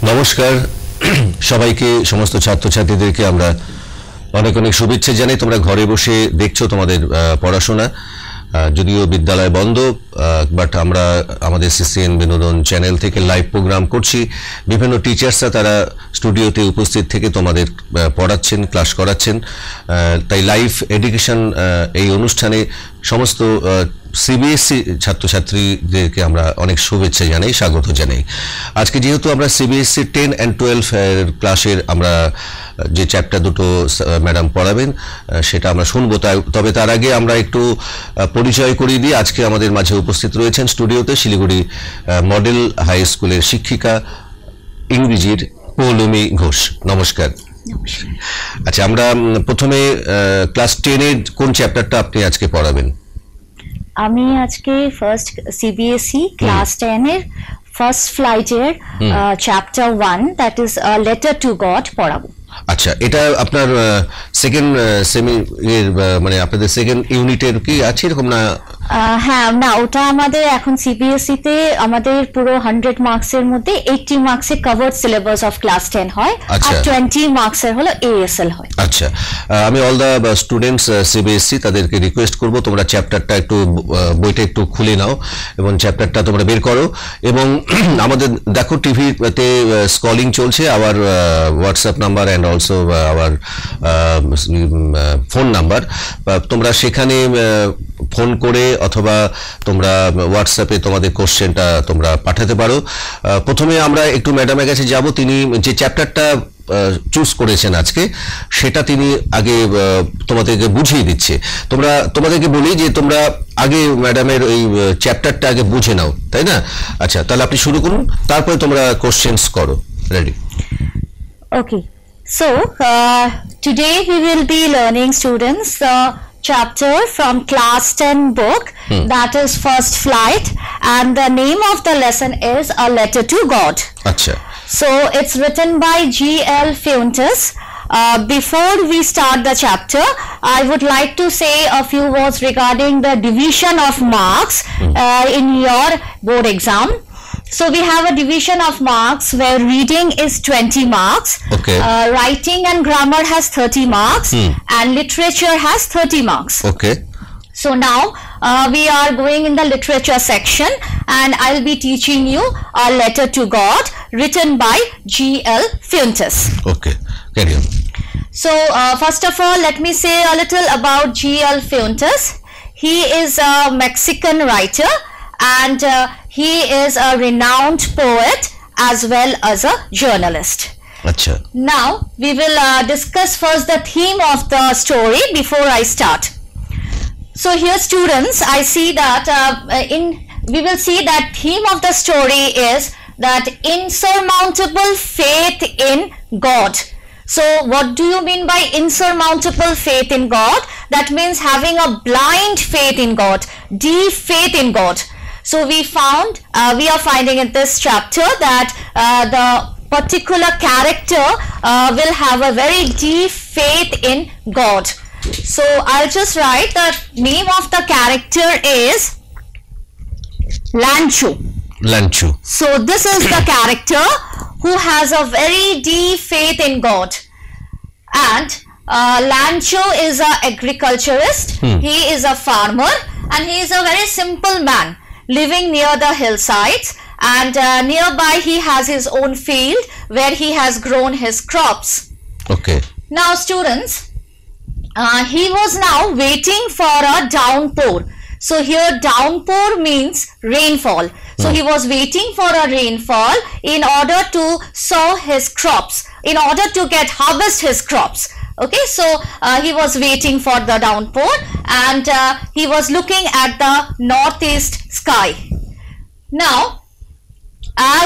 নমস্কার সবাইকে, সমস্ত ছাত্রছাত্রীদেরকে আমরা অনেক অনেক শুভেচ্ছা জানাই। তোমরা ঘরে বসে দেখছো তোমাদের পড়াশোনা, যদিও বিদ্যালয় বন্ধ, বাট আমরা আমাদের সিসিএন বিনোদন চ্যানেল থেকে লাইভ প্রোগ্রাম করছি। বিভিন্ন টিচার্সরা তারা স্টুডিওতে উপস্থিত থেকে তোমাদের পড়াচ্ছেন, ক্লাস করাচ্ছেন। তাই লাইভ এডুকেশন এই অনুষ্ঠানে সমস্ত সিবিএসসি ছাত্রছাত্রীদেরকে আমরা অনেক শুভেচ্ছা জানাই, স্বাগত জানাই। আজকে যেহেতু আমরা সিবিএসসি 10 and 12 এর ক্লাসের আমরা যে চ্যাপ্টার দুটো ম্যাডাম পড়াবেন সেটা আমরা শুনবো, তবে তার আগে আমরা একটু পরিচয় করিয়ে দিই। আজকে আমাদের মাঝে উপস্থিত রয়েছেন স্টুডিওতে শিলিগুড়ি মডেল হাই স্কুলের শিক্ষিকা ইংরেজির পৌলমী ঘোষ। নমস্কার। আচ্ছা, আমরা প্রথমে ক্লাস 10 এর কোন চ্যাপ্টারটা আপনি আজকে পড়াবেন? আমি আজকে ফার্স্ট সিবিএসই ক্লাস 10 এর ফার্স্ট ফ্লাইটের chapter 1 that is letter to God পড়াবো। আচ্ছা, এটা আপনার সেকেন্ড সেমি এর মানে আপনাদের সেকেন্ড ইউনিটের কি আছে এরকম না? হ্যাঁ, না, ওটা আমাদের এখন সিবিএসই তে আমাদের পুরো 100 মার্কসের মধ্যে 80 মার্কসের কভার্ড সিলেবাস অফ ক্লাস 10 হয়, আর 20 মার্কসের হলো এএসএল হয়। আচ্ছা, আমি অল দা স্টুডেন্টস সিবিএসই তাদেরকে রিকোয়েস্ট করব তোমরা চ্যাপ্টারটা একটু বইটা একটু খুলে নাও এবং চ্যাপ্টারটা তোমরা বের করো। এবং আমাদের দেখো টিভিতে স্ক্রলিং চলছে our WhatsApp number and also our phone number. তোমরা সেখানে ফোন করে অথবা তোমরা হোয়াটসঅ্যাপে তোমাদের কোশ্চেনটা তোমরা পাঠাতে পারো। প্রথমে আমরা একটু ম্যাডামের কাছে যাব, তিনি যে চ্যাপ্টারটা চুজ করেছেন আজকে সেটা তিনি আগে তোমাদেরকে বুঝিয়ে দিচ্ছে। তোমাদেরকে বলি যে তোমরা আগে ম্যাডামের ওই চ্যাপ্টারটা আগে বুঝে নাও, তাই না? আচ্ছা, তাহলে আপনি শুরু করুন, তারপরে তোমরা কোশ্চেনস করো। Ready? Okay, so today we will be learning, students, chapter from class 10 book, that is First Flight, and the name of the lesson is A Letter to God. Acha. So it's written by G.L. Fuentes. Before we start the chapter, I would like to say a few words regarding the division of marks in your board exam. So we have a division of marks where reading is 20 marks, okay. Writing and grammar has 30 marks, and literature has 30 marks. Okay. So now we are going in the literature section, and I'll be teaching you A Letter to God written by G.L. Fuentes. Okay, carry on. So first of all, let me say a little about G.L. Fuentes. He is a Mexican writer, and he is a renowned poet as well as a journalist. Achha. Now we will discuss first the theme of the story before I start. So here, students, I see that we will see that theme of the story is that insurmountable faith in God. So what do you mean by insurmountable faith in God? That means having a blind faith in God, deep faith in God. So we are finding in this chapter that the particular character will have a very deep faith in God. So I'll just write the name of the character is Lancho. Lancho. So this is the character who has a very deep faith in God. And Lancho is an agriculturist, he is a farmer, and he is a very simple man living near the hillsides, and nearby he has his own field where he has grown his crops. Okay. Now, students, he was now waiting for a downpour. So here downpour means rainfall. So he was waiting for a rainfall in order to sow his crops, in order to harvest his crops. Okay, so he was waiting for the downpour, and he was looking at the northeast sky. Now, as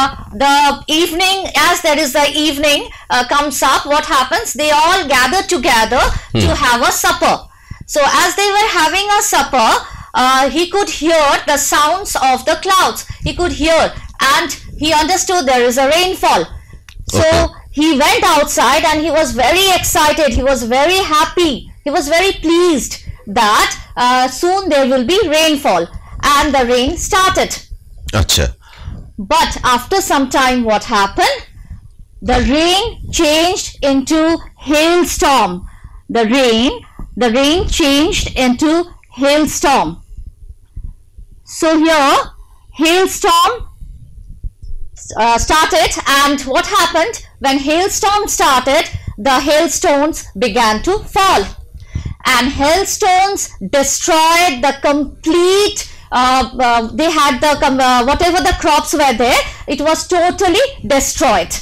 there is the evening comes up, what happens? They all gather together to have a supper. So as they were having a supper, he could hear the sounds of the clouds. He could hear, and he understood there is a rainfall. So he went outside, and he was very excited. He was very happy. He was very pleased that soon there will be rainfall, and the rain started. Acha. But after some time, what happened? The rain changed into hailstorm. The rain changed into hailstorm. So here, hailstorm started, and what happened? When hailstorm started, the hailstones began to fall, and hailstones destroyed the complete they had the whatever the crops were there, it was totally destroyed.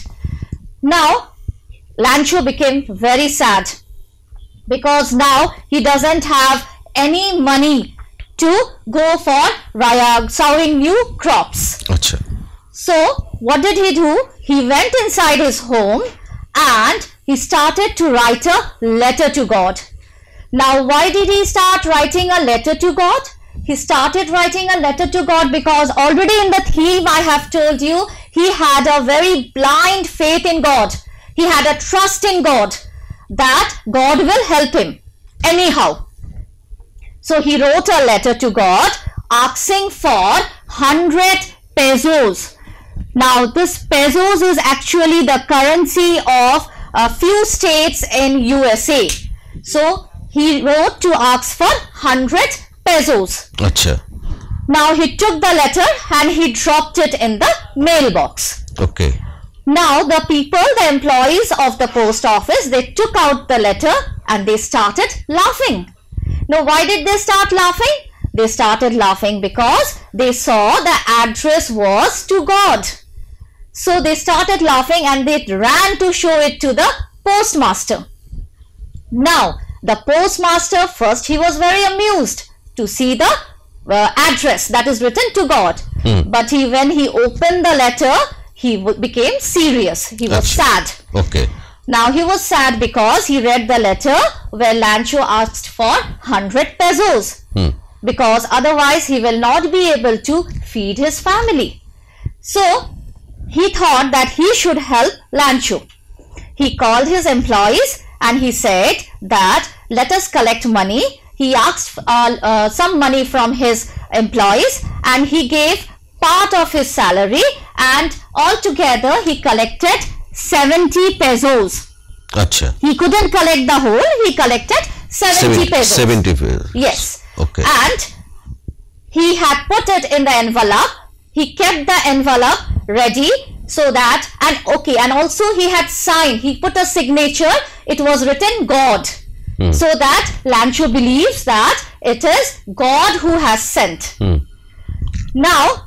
Now Lancho became very sad, because now he doesn't have any money to go for sowing new crops. Achha. So what did he do? He went inside his home and he started to write a letter to God. Now why did he start writing a letter to God? He started writing a letter to God because already in the theme I have told you, he had a very blind faith in God. He had a trust in God that God will help him anyhow. So he wrote a letter to God asking for 100 pesos. Now this pesos is actually the currency of a few states in USA. So he wrote to ask for 100 pesos. Achha. Now he took the letter and he dropped it in the mailbox. Okay. Now the people, the employees of the post office, they took out the letter and they started laughing. Now why did they start laughing? They started laughing because they saw the address was to God. So they started laughing and they ran to show it to the postmaster. Now the postmaster, first he was very amused to see the address that is written to God. But when he opened the letter, he became serious. He was sad. Okay. Now he was sad because he read the letter where Lancho asked for 100 pesos. Because otherwise he will not be able to feed his family. So he thought that he should help Lancho. He called his employees and he said that let us collect money. He asked some money from his employees and he gave part of his salary, and altogether he collected 70 pesos. Achha. He couldn't collect the whole, he collected 70 pesos. 70 pesos. Yes. Okay. And he had put it in the envelope. He kept the envelope ready so that, and also he had signed, he put a signature, it was written God. So that Lancho believes that it is God who has sent. Now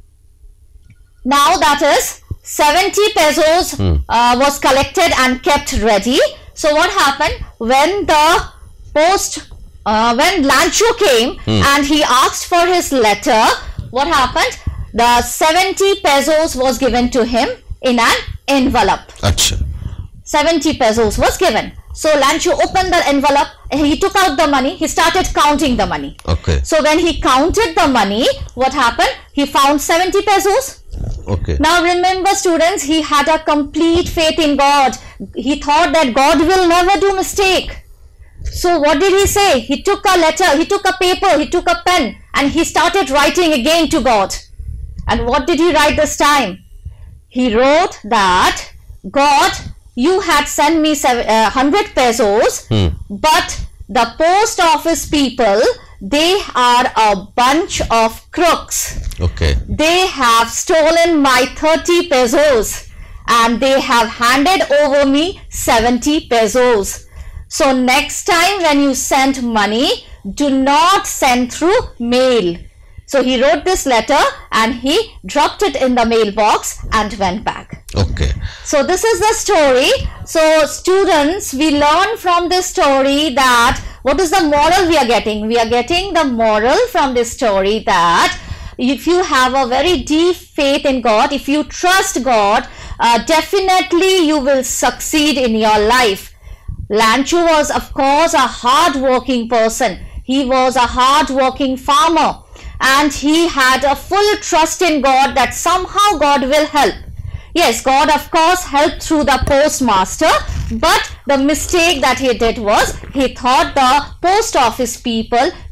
that is 70 pesos was collected and kept ready. So what happened when the when Lancho came and he asked for his letter, what happened? The 70 pesos was given to him in an envelope. Achha. 70 pesos was given. So Lancho opened the envelope, he took out the money, he started counting the money. Okay. So when he counted the money, what happened? He found 70 pesos. Okay. Now remember students, he had a complete faith in God. He thought that God will never do mistake. So what did he say? He took a letter, he took a paper, he took a pen and he started writing again to God. And what did he write this time? He wrote that, God, you had sent me 100 pesos, but the post office people, they are a bunch of crooks. Okay. They have stolen my 30 pesos and they have handed over me 70 pesos. So next time when you send money, do not send through mail. So he wrote this letter and he dropped it in the mailbox and went back. Okay. So this is the story. So students, we learn from this story that what is the moral we are getting? We are getting the moral from this story that if you have a very deep faith in God, if you trust God, definitely you will succeed in your life. Lancho was of course a hard-working person. He was a hard-working farmer. And he had a full trust in God that somehow God will help. Yes, God of course helped through the postmaster, but the mistake that he did was he thought the post office people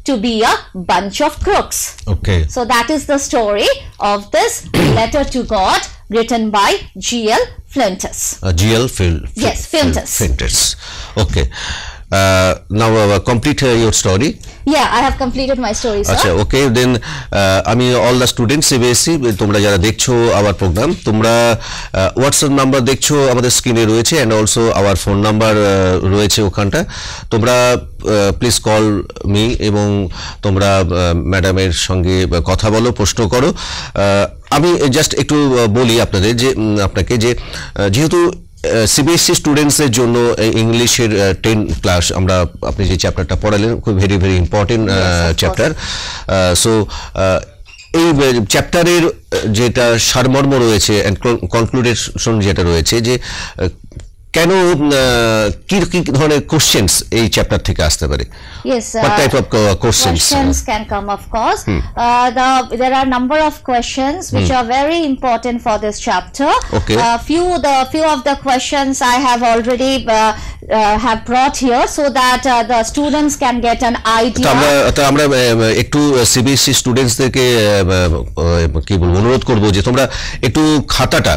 to be a bunch of crooks. Okay. So that is the story of this letter to God written by G.L. Flintus. G.L. Yes, Flintus. Flintus. Okay. Now complete your story. Yeah, I have completed my story, sir. আচ্ছা ওকে দেন আমি all the students CBSE তোমরা যারা দেখছো our program তোমরা WhatsApp number দেখছো আমাদের স্ক্রিনে রয়েছে and also our phone number রয়েছে ওখানটা তোমরা প্লিজ কল মি এবং তোমরা ম্যাডামের সঙ্গে কথা বলো প্রশ্ন করো আমি জাস্ট একটু বলি আপনাদের যে আপনাকে যে যেহেতু সিবিএসসি স্টুডেন্টসের জন্য ইংলিশের 10 ক্লাস আমরা আপনি যে চ্যাপ্টারটা পড়ালেন খুব very very important chapter so এই চ্যাপ্টারের যেটা সারমর্ম রয়েছে এন্ড কনক্লুডেশন যেটা রয়েছে যে কেন কি কি ধরনের কোশ্চেনস এই চ্যাপ্টার থেকে আসতে পারে Yes, what type of questions can come, of course. There are number of questions which are very important for this chapter. Okay. Few of the questions I have already have brought here so that the students can get an idea. আমরা একটু CBSE স্টুডেন্টসদেরকে কি বলবো অনুরোধ করব যে তোমরা একটু খাতাটা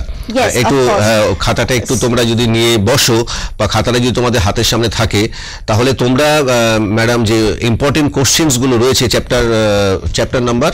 একটু তোমরা যদি নিয়ে বসো বা খাতাটা যদি তোমাদের হাতের সামনে থাকে তাহলে তোমরা ম্যাডাম যে ইম্পর্টেন্ট কোশ্চেনস গুলো রয়েছে চ্যাপ্টার নাম্বার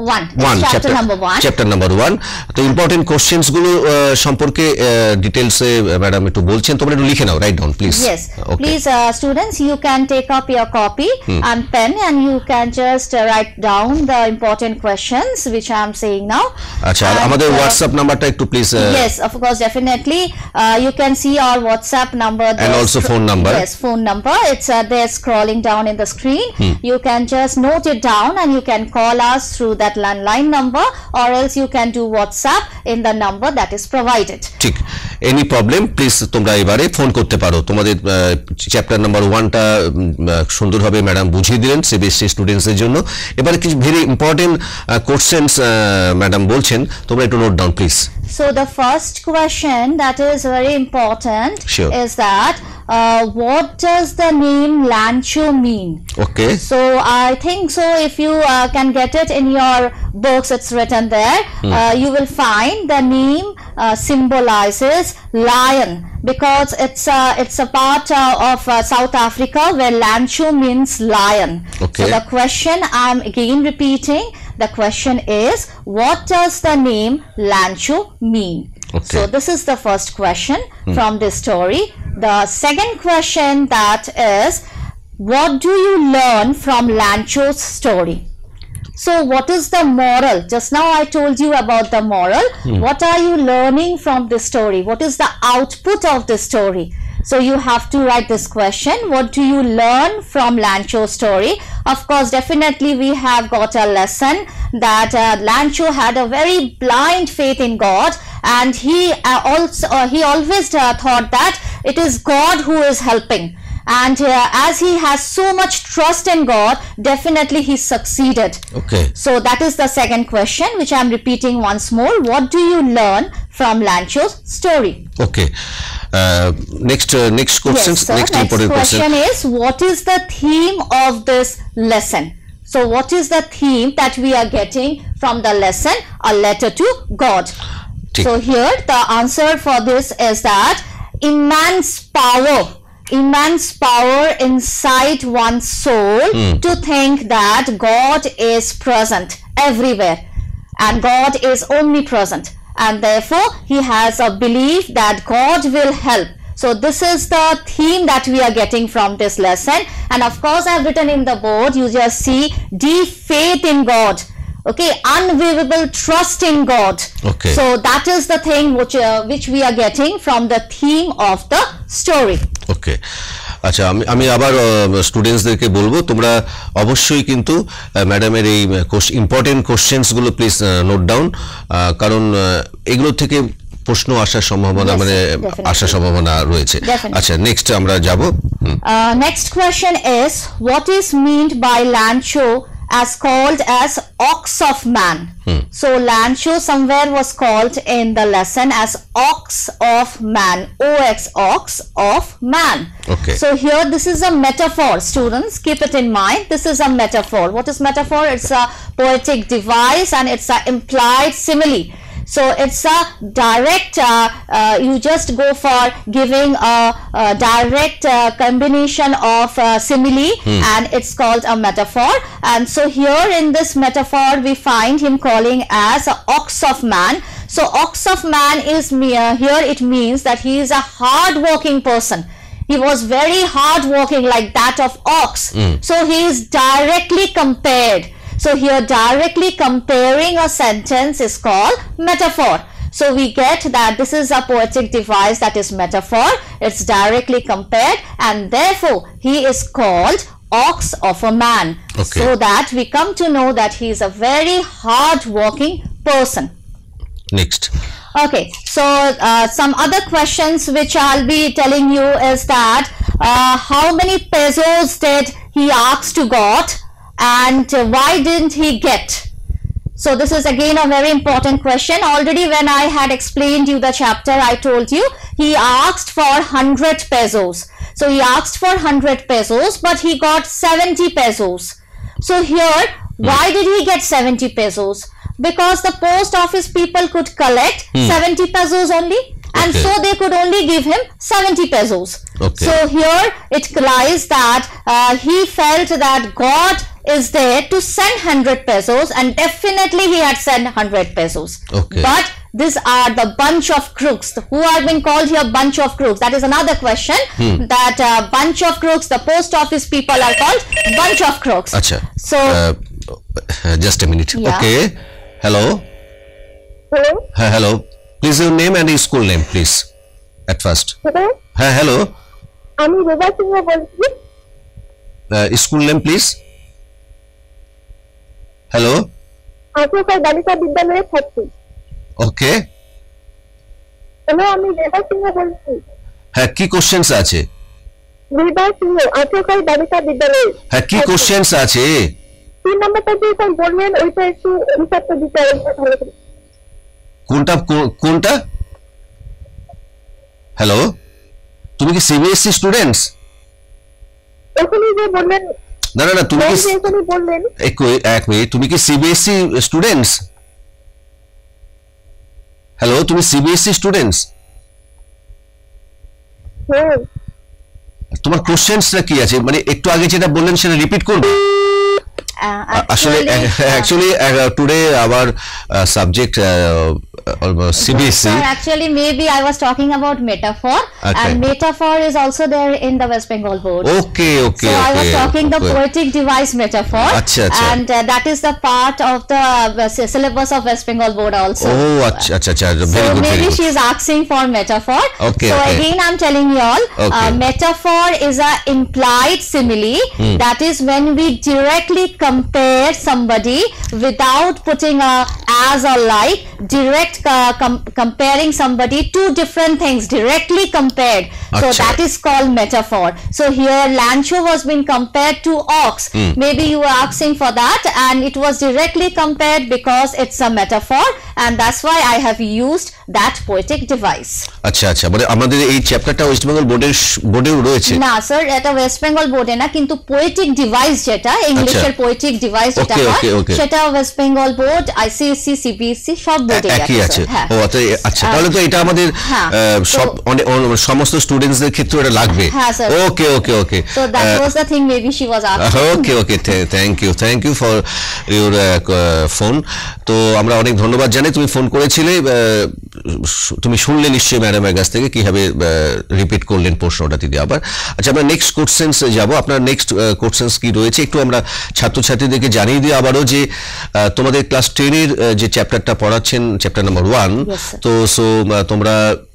1 চ্যাপ্টার নাম্বার 1 তো ইম্পর্টেন্ট কোশ্চেনস গুলো সম্পর্কে ডিটেইলসে ম্যাডাম একটু বলছেন তোমরা একটু লিখে নাও right down please Yes, please students, you can take up your copy and pen and you can just write down the important questions which I am saying now. আচ্ছা আমাদের WhatsApp নাম্বারটা একটু please Yes, of course, definitely. You can see our WhatsApp number and also phone number. Yes, phone number. It's there scrolling down in the screen. You can just note it down and you can call us through that landline number or else you can do WhatsApp in the number that is provided. ঠিক any problem please তোমরা এবারে phone করতে পারো তোমাদের chapter number 1টা সুন্দরভাবে madam বুঝিয়ে দিলেন CBSE স্টুডেন্টসদের জন্য এবারে কিছু ভেরি ইম্পর্টেন্ট কোশ্চেনস ম্যাডাম বলছেন তোমরা একটু note down please So the first question that is very important is that what does the name Lancho mean? Okay. So I think so if you can get it in your books, it's written there. You will find the name symbolizes lion because it's a part of South Africa where Lancho means lion. Okay. So the question I'm again repeating. The question is, what does the name Lancho mean? Okay. So this is the first question from this story. The second question that is, what do you learn from Lancho's story? So what is the moral? Just now I told you about the moral. What are you learning from this story? What is the output of this story? So you have to write this question. What do you learn from Lancho's story? Of course, definitely we have got a lesson that Lancho had a very blind faith in God, and he always thought that it is God who is helping. And as he has so much trust in God, definitely he succeeded. Okay. So that is the second question, which I am repeating once more. What do you learn from Lancho's story? Okay. Next question. Yes, sir. Next Next important question is, what is the theme of this lesson? So what is the theme that we are getting from the lesson, a letter to God? So here the answer for this is that immense power inside one's soul to think that God is present everywhere and God is omnipresent, and therefore he has a belief that God will help. So this is the theme that we are getting from this lesson, and of course I have written in the board, you just see deep faith in God. Okay, unwavering trust in God. Okay. So that is the thing which we are getting from the theme of the story. Okay আচ্ছা আমি আবার স্টুডেন্টসদেরকে বলবো তোমরা অবশ্যই কিন্তু ম্যাডামের এই important questions গুলো প্লিজ নোট ডাউন কারণ এগুলো থেকে প্রশ্ন আসার সম্ভাবনা রয়েছে আচ্ছা নেক্সট আমরা যাব next question is, what is meant by Lancho as called as ox of man. So Lancho somewhere was called in the lesson as ox of man, ox, ox of man. Okay. So here this is a metaphor, students, keep it in mind. This is a metaphor. What is metaphor? It's a poetic device and it's a implied simile. So it's a direct, you just go for giving a direct combination of simile and it's called a metaphor. And so here in this metaphor we find him calling as a ox of man. So ox of man is here it means that he is a hard working person. He was very hard working like that of ox. So he is directly compared. So here directly comparing a sentence is called metaphor. So we get that this is a poetic device that is metaphor. It's directly compared and therefore he is called ox of a man. Okay. So that we come to know that he is a very hard working person. Next. Okay, so some other questions which I'll be telling you is that how many pesos did he ask to God and why didn't he get? So this is again a very important question. Already when I had explained you the chapter, I told you he asked for 100 pesos. So he asked for 100 pesos but he got 70 pesos. So here why did he get 70 pesos? Because the post office people could collect 70 pesos only and Okay. so they could only give him 70 pesos. Okay. So here it lies that he felt that God is there to send 100 pesos and definitely he had sent 100 pesos. Okay. But these are the bunch of crooks who are being called here bunch of crooks. That is another question that bunch of crooks, the post office people are called bunch of crooks. Acha. So Just a minute. Yeah. Okay. Hello. Hello? Hello. Please your name and your school name, please. At first. Hello? Hello. আমি রোজা সিংহ বলছি। School name, please. Hello. আশোকার বালিকা বিদ্যালয়ে থাকি। Okay. Hello, আমি রোজা সিংহ বলছি। হ্যাঁ, কি কোশ্চেন্স আছে? রোজা সিংহ আশোকার বালিকা বিদ্যালয়ে। হ্যাঁ, কি কোশ্চেন্স আছে? 3 নাম্বারটা যে বললেন ওইটা একটু হিসাবটা দিতে হবে ভালো করে। কোনটা? হ্যালো, তুমি কি সিবিএসসি স্টুডেন্টস? এখনই যে বললেন না না না, তুমি কি এখনই বললেন এক মিনিট, তুমি কি সিবিএসসি স্টুডেন্টস? হ্যালো, তুমি সিবিএসসি স্টুডেন্টস? হ্যাঁ। তোমার কোশ্চেন্সটা কি আছে? মানে একটু আগে যেটা বললেন সেটা রিপিট করবে? Actually, today our subject CBSE. Actually, maybe I was talking about metaphor, Okay. and metaphor is also there in the West Bengal board. Okay. So I was talking the okay. poetic device metaphor, Acha. and that is the part of the syllabus of West Bengal board also. Oh, acha. So Very good. maybe Very she good. is asking for metaphor. Okay, So okay. again, I'm telling you all, Okay. metaphor is a implied simile. That is when we directly compare somebody without putting a as or like, direct comparing somebody, two different things directly compared. So Acha. that is called metaphor. So here Lancho was being compared to ox. Maybe you were asking for that, and it was directly compared because it's a metaphor, and that's why I have used that poetic device. আচ্ছা, মানে আমাদের এই চ্যাপ্টারটা West Bengal বোর্ডেও রয়েছে? না sir, এটা West Bengal বোর্ডে না, কিন্তু পোয়েটিক ডিভাইস যেটা ইংলিশের পোয়েটিক ডিভাইস যেটা হয় সেটা West Bengal board, ICSE, CBSE সব বোর্ডে একই আছে। ও আচ্ছা, তাহলে তো এটা আমাদের সব সমস্ত স্টুডেন্টসদের ক্ষেত্রে এটা লাগবে। হ্যাঁ sir. Okay. So that was the thing maybe she was asking. Okay, thank you for your phone. তো আমরা অনেক ধন্যবাদ জানাই, তুমি ফোন করেছিলে, তুমি শুনলে নিশ্চয়ই ম্যাডামের কাছ থেকে কিভাবে রিপিট করলেন প্রশ্নটা দিদি আবার। আচ্ছা, আমরা নেক্সট কোশ্চেন্স যাব। আপনার নেক্সট কোশ্চেন্স কি রয়েছে একটু আমরা ছাত্রছাত্রীদেরকে জানিয়ে দিই আবারও যে তোমাদের ক্লাস 10 এর যে চ্যাপ্টারটা পড়াচ্ছেন, চ্যাপ্টার নাম্বার 1, তো তোমরা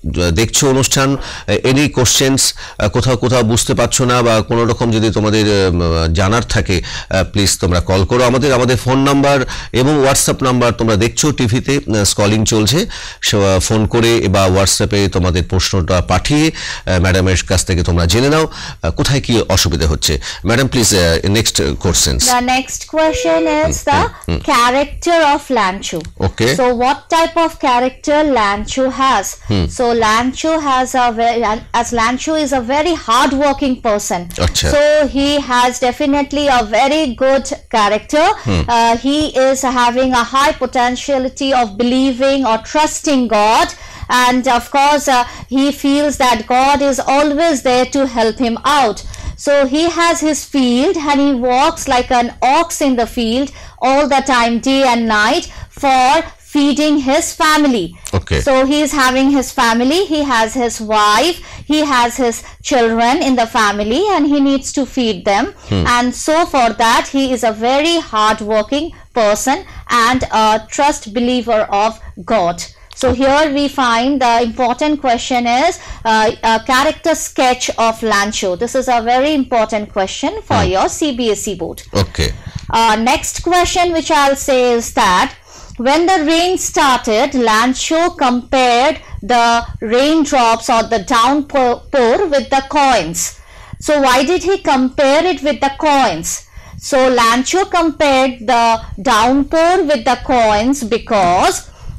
দেখছো অনুষ্ঠান, এনি কোশ্চেন্স, কোথাও কোথাও বুঝতে পারছো না বা কোনো রকম যদি তোমাদের জানার থাকে, প্লিজ তোমরা কল করো আমাদের ফোন নাম্বার এবং হোয়াটসঅ্যাপ নাম্বার তোমরা দেখছো টিভিতে, কলিং চলছে, ফোন করে বা হোয়াটসঅ্যাপে তোমাদের প্রশ্নটা পাঠিয়ে ম্যাডামের কাছ থেকে তোমরা জেনে নাও কোথায় কি অসুবিধা হচ্ছে। Madam please next questions. The next question is the character of Lanchu. Okay. So what type of character Lanchu has? So Lanchu has as Lanchu is a very hard-working person. Achha. So he has definitely a very good character. He is having a high potentiality of believing or trusting God. And of course, he feels that God is always there to help him out. So he has his field and he walks like an ox in the field all the time, day and night, for feeding his family. Okay. So he is having his family, he has his wife, he has his children in the family, and he needs to feed them. And so for that, he is a very hard-working person and a trust believer of God. So here we find the important question is a character sketch of Lanchu. This is a very important question for your CBSE board. Okay. Next question which I'll say is that when the rain started, Lanchu compared the raindrops or the downpour with the coins. So why did he compare it with the coins? So Lanchu compared the downpour with the coins because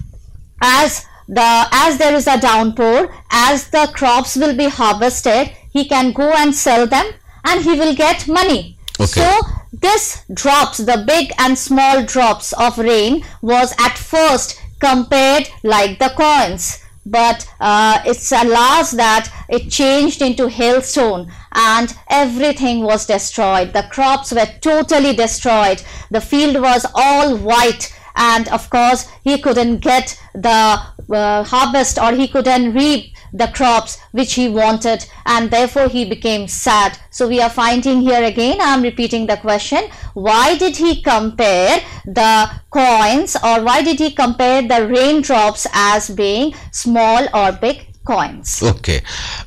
as there is a downpour, as the crops will be harvested, he can go and sell them and he will get money. Okay. So this drops, the big and small drops of rain, was at first compared like the coins, but it's a last that it changed into hailstone and everything was destroyed. The crops were totally destroyed. The field was all white, and of course he couldn't get the harvest, or he couldn't reap the crops which he wanted, and therefore he became sad. So we are finding here again, I am repeating the question, why did he compare the coins, or why did he compare the raindrops as being small or big coins? Okay.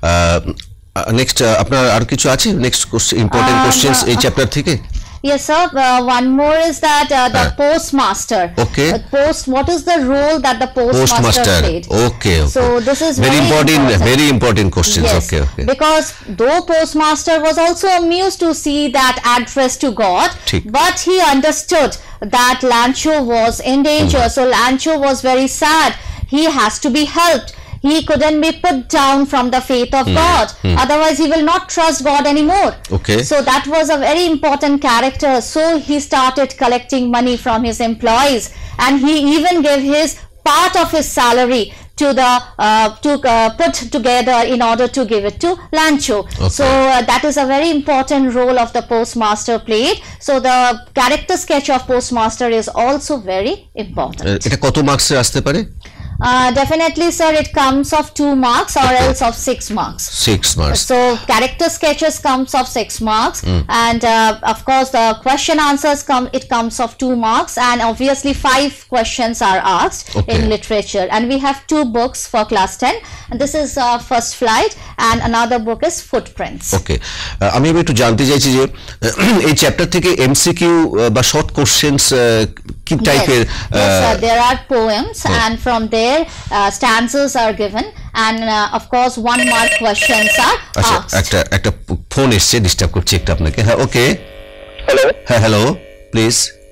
Next আপনার আর কিছু আছে? Next important questions এই chapter থেকে? Yes, sir. One more is that the postmaster. Okay. What is the role that the postmaster played? Okay. So this is very important questions. Yes. Okay. Because though postmaster was also amused to see that address to God, but he understood that Lanchu was in danger. So Lanchu was very sad. He has to be helped. He couldn't be put down from the faith of God. Otherwise, he will not trust God anymore. Okay. So that was a very important character. So he started collecting money from his employees, and he even gave his part of his salary to the put together in order to give it to Lanchu. Okay. So that is a very important role of the postmaster played. So the character sketch of postmaster is also very important. এটা কত মার্কসে আসতে পারে? Definitely, sir, it comes of 2 marks or else of 6 marks. 6 marks. So character sketches comes of 6 marks, and of course the question answers comes of 2 marks, and obviously 5 questions are asked in literature. And we have 2 books for class 10, and this is First Flight, and another book is Footprints. Okay. আমি একটু জানতে চাইছি যে এই chapter থেকে MCQ বা short questions কি টাইপের? Yes, sir, there are poems, and from there stanzas are given, and of course 1 mark questions are asked. একটা ফোন এসছে, ডিস্টার্ব করছে একটু আপনাকে। হ্যাঁ, ওকে। হ্যালো। হ্যাঁ, hello, please.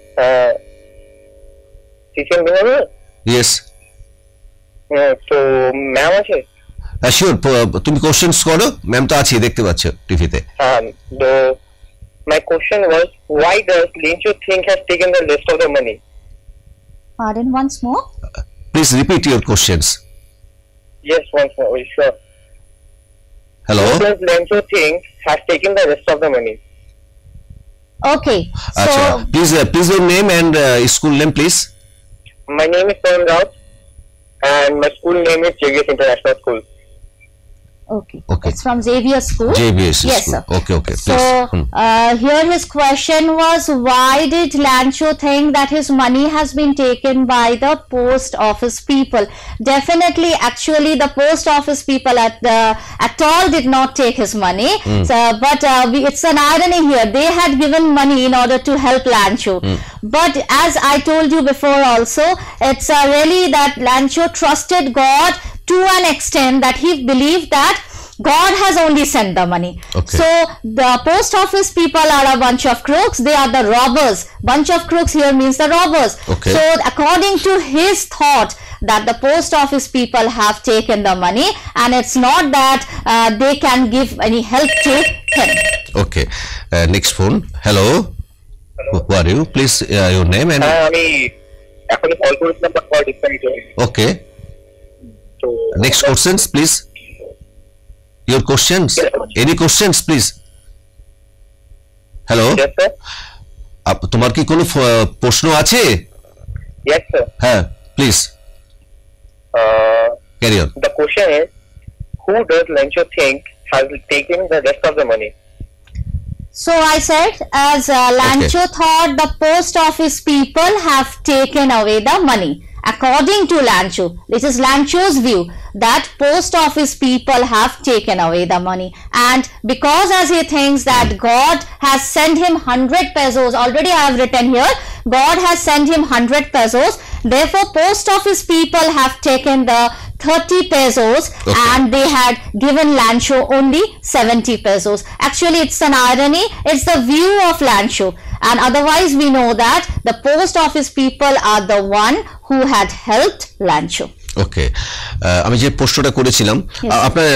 Teacher ma'am? Yes. তো ম্যাম আছে? শিওর, তুমি কোশ্চেনস করো, ম্যাম তো আছে, দেখতে পাচ্ছ টিভিতে। তো my question was, why does Lanchu think has taken the rest of the money? Pardon, once more? Please repeat your questions. Yes, once more. Sure. Hello. Why does Lanchu think has taken the rest of the money? Okay. So please your name and school name, please. My name is Pawan Raut, and my school name is JVS International School. Okay. Okay. It's from Xavier School. JBS Yes, school. sir. Okay, please. So here his question was, why did Lancho think that his money has been taken by the post office people? Definitely, actually, the post office people at all did not take his money. So, but it's an irony here. They had given money in order to help Lancho. But as I told you before also, it's really that Lancho trusted God to an extent that he believed that God has only sent the money. Okay. So the post office people are a bunch of crooks. They are the robbers. Bunch of crooks here means the robbers. Okay. So according to his thought that the post office people have taken the money, and it's not that they can give any help to him. Okay. Next phone. Hello. Who are you? Please your name and. আমি এখনই call করেছিলাম but call disconnect হয়ে গেছে। Okay. তো Next questions, please. Your questions. Any questions, please? Hello. Yes sir. তোমার কি কোনো প্রশ্ন আছে? Yes sir. হ্যাঁ, please. Carry on. The question is, who does Lancho think has taken the rest of the money? So I said, as Lancho thought the post office people have taken away the money. According to Lancho, this is Lancho's view, that post office people have taken away the money. And because as he thinks that God has sent him 100 pesos, already I have written here, God has sent him 100 pesos, therefore post office people have taken the 30 pesos and they had given Lancho only 70 pesos. Actually, it's an irony. It's the view of Lancho. And otherwise, we know that the post office people are the one who had helped Lancho. Okay. আমি যে প্রশ্নটা করেছিলাম, আপনার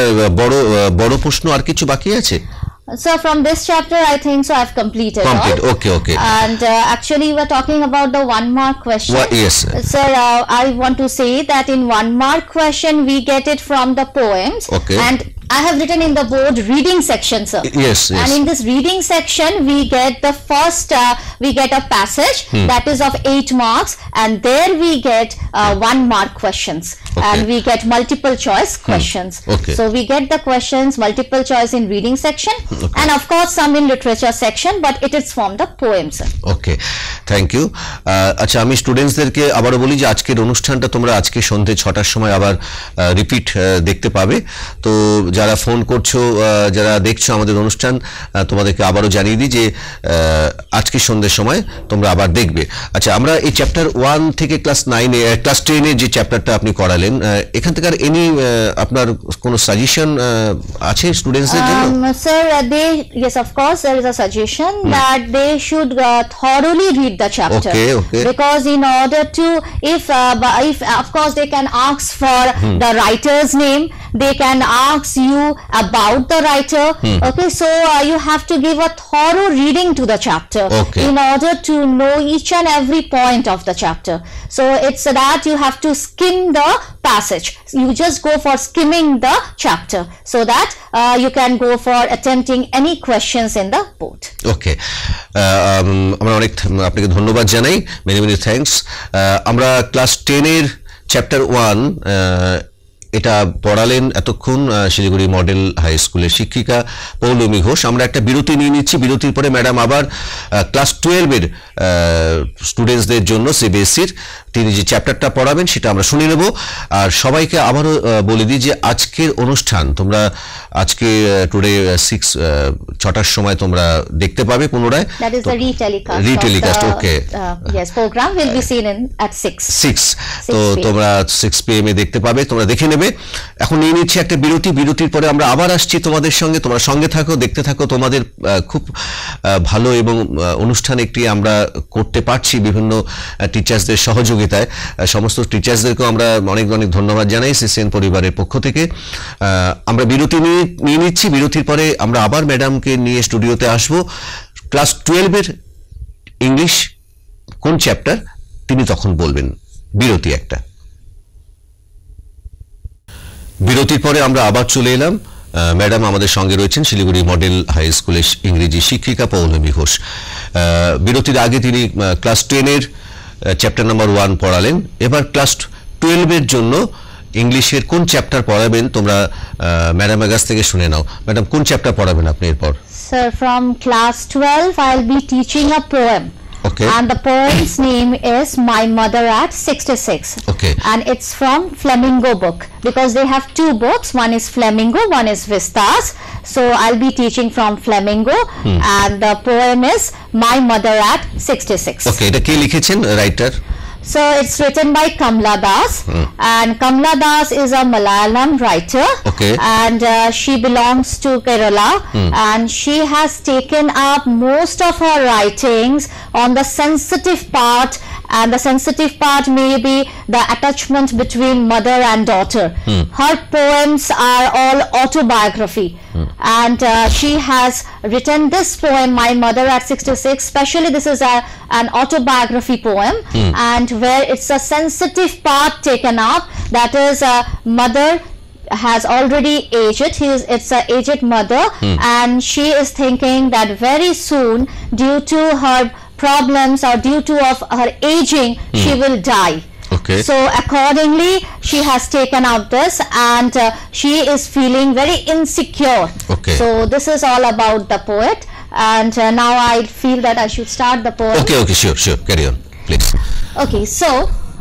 বড় প্রশ্ন আর কিছু বাকি আছে? So from this chapter, I think so I've completed all. Okay. And actually, we're talking about the 1 mark question. Yes. Sir, I want to say that in 1 mark question, we get it from the poems. Okay. And I have written in the board reading section, sir. Yes. And in this reading section, we get the first, we get a passage that is of 8 marks, and there we get 1 mark questions, and we get multiple choice questions. Okay. So we get the questions multiple choice in reading section, and of course some in literature section, but it is from the poems. Okay, thank you. আচ্ছা, আমি স্টুডেন্টসদেরকে আবারও বলি যে আজকের অনুষ্ঠানটা তোমরা আজকে সন্ধ্যে 6টার সময় আবার রিপিট দেখতে পাবে। তো যারা ফোন করছো, যারা দেখছো আমাদের অনুষ্ঠান, তোমাদেরকে আবারও জানিয়ে দিই যে আজকে সন্ধ্যের সময় তোমরা আবার দেখবে। আচ্ছা, আমরা এই চ্যাপ্টার 1 থেকে ক্লাস 10 যে চ্যাপ্টারটা আপনি করালেন, এখান থেকে আর আপনার কোনো সাজেশন আছে স্টুডেন্টসদের জন্য? Sir, yes, of course, there is a suggestion that they should thoroughly read the chapter. Okay. Because in order to, if of course they can ask for the writer's name, they can ask you about the writer. Okay, so you have to give a thorough reading to the chapter in order to know each and every point of the chapter. So it's that you have to skim the passage. You just go for skimming the chapter so that you can go for attempting any questions in the board. ওকে, আমরা অনেক আপনাকে ধন্যবাদ জানাই, many thanks. আমরা class 10-এর chapter 1 এটা পড়ালেন এতক্ষণ Siliguri Model high স্কুলের শিক্ষিকা পৌলমী ঘোষ। আমরা একটা বিরতি নিয়ে নিচ্ছি, বিরতির পরে ম্যাডাম আবার ক্লাস 12-এর স্টুডেন্টসদের জন্য সিবিএসসির তিনি যে চ্যাপ্টারটা পড়াবেন সেটা আমরা শুনে নেব। আর সবাইকে আবারও বলে দিই যে আজকের অনুষ্ঠান তোমরা আজকে টুডে 6টার সময় তোমরা দেখতে পাবে পুনরায়। That is the retelecast. Okay. Yes, program will be seen at 6. তো তোমরা 6 PM এ দেখতে পাবে, তোমরা দেখে নেবে। এখন নিয়ে নিচ্ছি একটা বিরতি, বিরতির পরে আমরা আবার আসছি তোমাদের সঙ্গে। তোমরা সঙ্গে থাকো, দেখতে থাকো। তোমাদের খুব ভালো এবং অনুষ্ঠান একটি আমরা করতে পারছি বিভিন্ন টিচার্সদের সহযোগিতায়। সমস্ত টিচার্সদেরকেও আমরা অনেক অনেক ধন্যবাদ জানাই সিসিএন পরিবারের পক্ষ থেকে। আমরা বিরতি নিয়ে নিচ্ছি, বিরতির পরে আমরা আবার ম্যাডামকে নিয়ে স্টুডিওতে আসবো। ক্লাস 12-এর ইংলিশ কোন চ্যাপ্টার তিনি তখন বলবেন। বিরতি একটা। বিরতির পরে আমরা আবার চলে এলাম। ম্যাডাম আমাদের সঙ্গে রয়েছেন শিলিগুড়ি মডেল হাই স্কুলের ইংরেজি শিক্ষিকা পৌলমী ঘোষ। বিরতির আগে তিনি ক্লাস 10-এর চ্যাপ্টার নাম্বার 1 পড়ালেন। এবার ক্লাস 12-এর জন্য ইংলিশের কোন চ্যাপ্টার পড়াবেন তোমরা ম্যাডামের কাছ থেকে শুনে নাও। ম্যাডাম কোন চ্যাপ্টার পড়াবেন আপনি এরপর? Sir, from class 12, I'll be teaching a poem. Okay. And the poem's name is My Mother at 66. Okay. And it's from Flamingo book, because they have two books. One is Flamingo, one is Vistas. So I'll be teaching from Flamingo, and the poem is My Mother at 66. ওকে, এটা কে লিখেছেন writer? So it's written by Kamla Das, and Kamla Das is a Malayalam writer. Okay. And she belongs to Kerala, and she has taken up most of her writings on the sensitive part, and the sensitive part may be the attachment between mother and daughter. Her poems are all autobiography, and she has written this poem, My Mother at 66. Especially this is an autobiography poem, and where it's a sensitive part taken up, that is mother has already aged. It's a aged mother, and she is thinking that very soon, due to her problems or due to of her aging, she will die. Okay. So accordingly, she has taken out this, and she is feeling very insecure. Okay. So this is all about the poet, and now I feel that I should start the poem. Okay, sure, carry on, please. Okay, so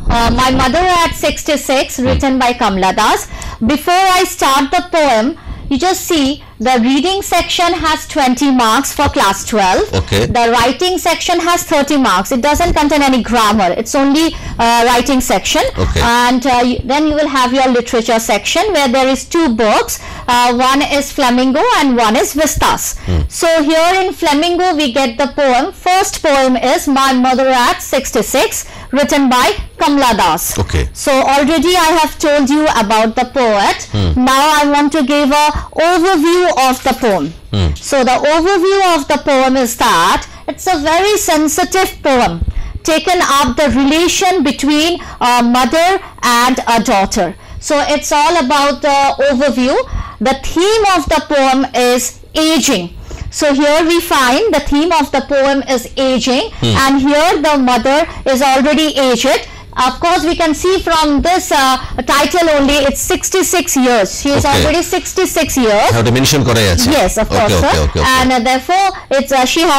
My Mother at 66, written by Kamla Das. Before I start the poem, you just see the reading section has 20 marks for class 12. Okay. The writing section has 30 marks. It doesn't contain any grammar. It's only writing section. Okay. And then you will have your literature section, where there is two books. One is Flamingo and one is Vistas. So here in Flamingo we get the poem. First poem is My Mother at 66, written by Kamla Das. Okay. So already I have told you about the poet. Now I want to give a overview of the poem. So the overview of the poem is that it's a very sensitive poem, taken up the relation between a mother and a daughter. So it's all about the overview. The theme of the poem is aging. So here we find the theme of the poem is aging, and here the mother is already aged. Of course, we can see from this title only, it's 66 years. She is Okay. already 66 years. How to mention করে আছে? Yes, of course, sir. Okay. And therefore, it's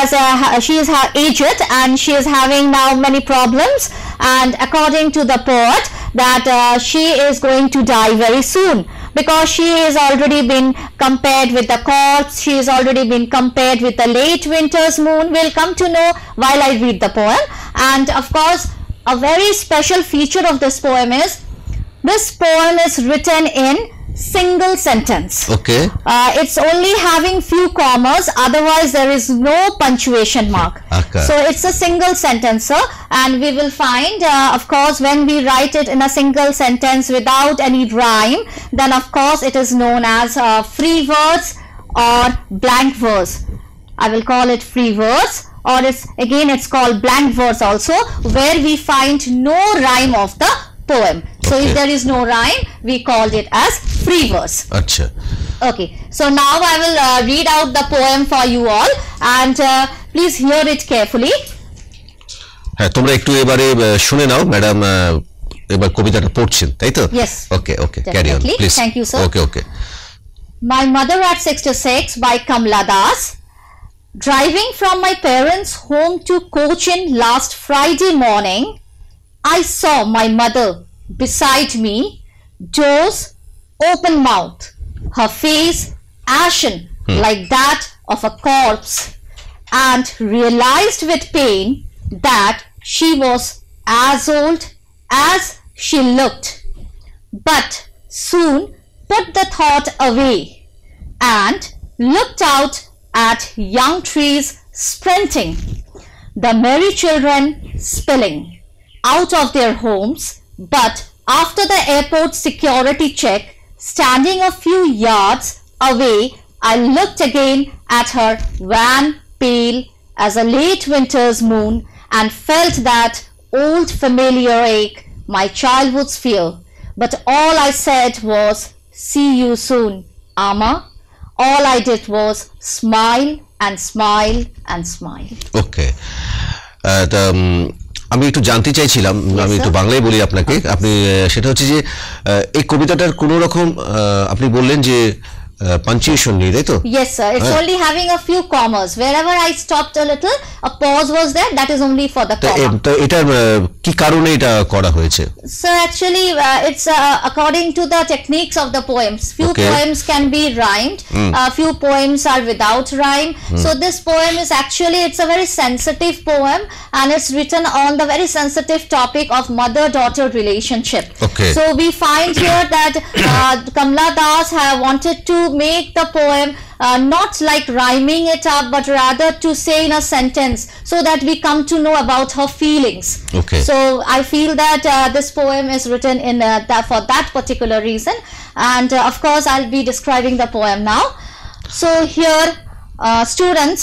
she is aged, and she is having now many problems. And according to the poet, that she is going to die very soon, because she has already been compared with the corpse. She has already been compared with the late winter's moon. We'll come to know while I read the poem. And of course, a very special feature of this poem is this poem is written in single sentence. Okay. It's only having few commas, otherwise there is no punctuation mark. Okay. So it's a single sentence, sir, and we will find of course when we write it in a single sentence without any rhyme, then of course it is known as free verse or blank verse. I will call it free verse, or it's called blank verse also, where we find no rhyme of the poem. So Okay. if there is no rhyme, we called it as free verse. আচ্ছা, Okay, so now I will read out the poem for you all, and please hear it carefully. হ্যাঁ তোমরা একটু এবারে শুনে নাও, madam এবার কবিতাটা পড়ছেন, তাই তো? Yes. Okay, carry on Definitely. Please. Thank you, sir. Okay. My Mother at 66 by Kamla Das. Driving from my parents' home to Cochin last Friday morning, I saw my mother beside me, doors open mouth, her face ashen like that of a corpse, and realized with pain that she was as old as she looked, but soon put the thought away and looked out at young trees sprinting, the merry children spilling out of their homes. But after the airport security check, standing a few yards away, I looked again at her wan, pale as a late winter's moon, and felt that old familiar ache, my childhood's fear. But all I said was, "See you soon, Amma." All I did was smile and smile and smile. Okay, আমি একটু জানতে চাইছিলাম, আমি একটু বাংলায় বলি আপনাকে, আপনি সেটা হচ্ছে যে এই কবিতাটার কোনো রকম আপনি বললেন যে punctuation নেই, তাই তো? Yes, sir. It's only having a few commas. Wherever I stopped a little, a pause was there. That is only for the comma. তো এটার কি কারণে এটা করা হয়েছে? So actually, it's according to the techniques of the poems. Few Okay. poems can be rhymed. Few poems are without rhyme. So this poem is actually, it's a very sensitive poem, and it's written on the very sensitive topic of mother-daughter relationship. Okay. So we find here that Kamla Das have wanted to make the poem not like rhyming it up, but rather to say in a sentence, so that we come to know about her feelings. Okay. So I feel that this poem is written in for that particular reason, and of course I'll be describing the poem now. So here, students,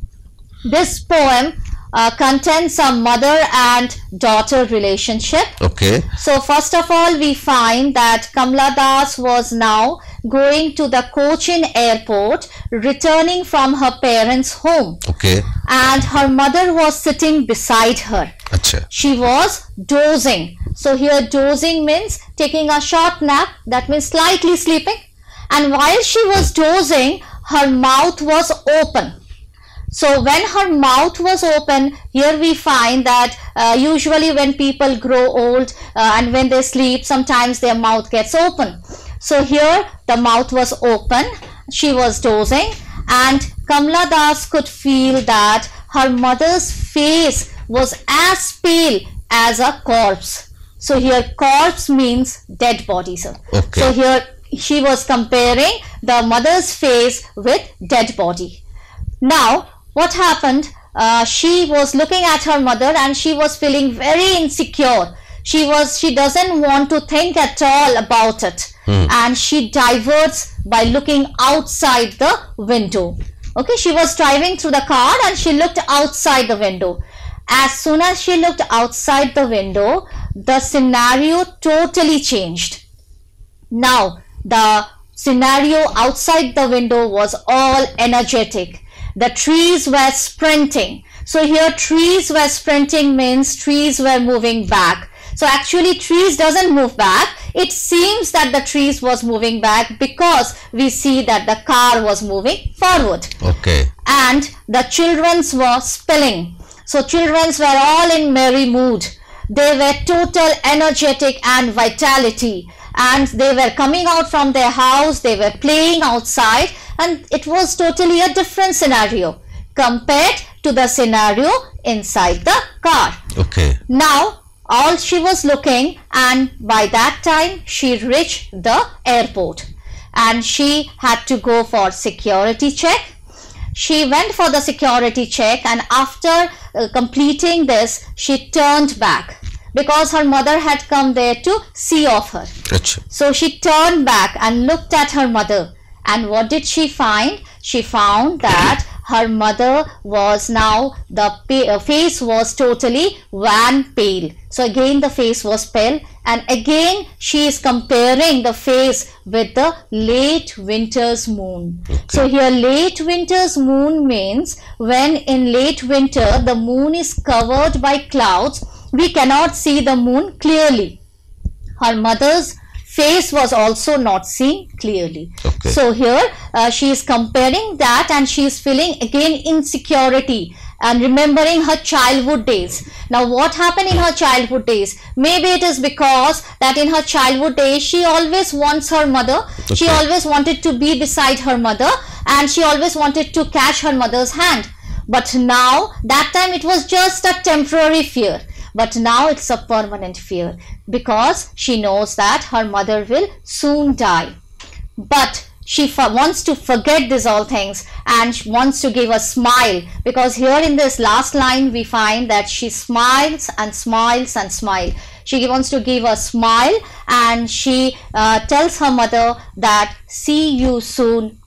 this poem contains a mother and daughter relationship. Okay. So first of all, we find that Kamla Das was now going to the Cochin airport, returning from her parents' home. Okay. And her mother was sitting beside her. আচ্ছা। She was dozing. So here dozing means taking a short nap, that means slightly sleeping. And while she was dozing, her mouth was open. So when her mouth was open, here we find that usually when people grow old and when they sleep, sometimes their mouth gets open. So here the mouth was open, she was dozing, and Kamla Das could feel that her mother's face was as pale as a corpse. So here corpse means dead body, sir. Okay. So here she was comparing the mother's face with dead body. Now what happened, she was looking at her mother and she was feeling very insecure. She doesn't want to think at all about it, and she diverts by looking outside the window. Okay, she was driving through the car and she looked outside the window. As soon as she looked outside the window, the scenario totally changed. Now the scenario outside the window was all energetic. The trees were sprinting. So here trees were sprinting means trees were moving back. So actually trees doesn't move back. It seems that the trees was moving back because we see that the car was moving forward. Okay. And the childrens were spilling. So childrens were all in merry mood. They were total energetic and vitality. And they were coming out from their house, they were playing outside, and it was totally a different scenario compared to the scenario inside the car. Okay. Now all she was looking, and by that time she reached the airport and she had to go for security check. She went for the security check, and after completing this, she turned back because her mother had come there to see of her. আচ্ছা। So she turned back and looked at her mother, and what did she find? She found that her mother was now, the face was totally wan pale. So again the face was pale, and again she is comparing the face with the late winter's moon. Okay. So here late winter's moon means when in late winter the moon is covered by clouds, we cannot see the moon clearly. Her mother's face was also not seen clearly. Okay. So here she is comparing that, and she is feeling again insecurity and remembering her childhood days. Now what happened in her childhood days? Maybe it is because that in her childhood days she always wants her mother. Okay. She always wanted to be beside her mother, and she always wanted to catch her mother's hand. But now that time it was just a temporary fear. But now it's a permanent fear because she knows that her mother will soon die. But she wants to forget these all things, and she wants to give a smile, because here in this last line we find that she smiles and smiles and smiles. She wants to give a smile, and she tells her mother that see you soon,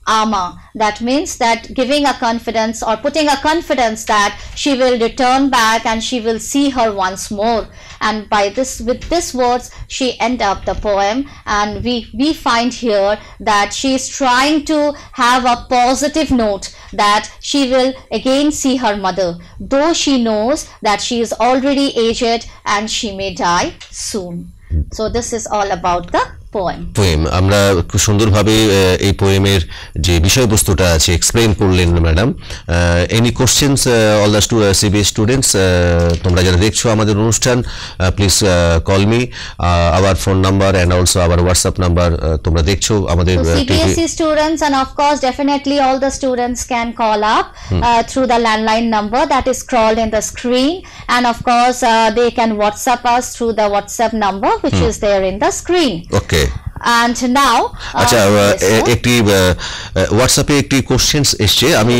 ama. That means that giving a confidence or putting a confidence that she will return back and she will see her once more. And by this, with these words, she end up the poem, and we find here that she is trying to have a positive note that she will again see her mother, though she knows that she is already aged and she may die soon. So this is all about the poem. আমরা খুব সুন্দরভাবে এই পোয়েমের যে বিষয়বস্তুটা আছে explain করলেন madam. Any questions all the CBSE students, তোমরা যারা দেখছো আমাদের অনুষ্ঠান, please call me, our phone number and also our WhatsApp number তোমরা দেখছো আমাদের CBSE students, and of course definitely all the students can call up through the landline number that is scrolled in the screen, and of course they can WhatsApp us through the WhatsApp number which is there in the screen. Okay. And now আচ্ছা, একটি হোয়াটসঅ্যাপে একটি questions এসছে, আমি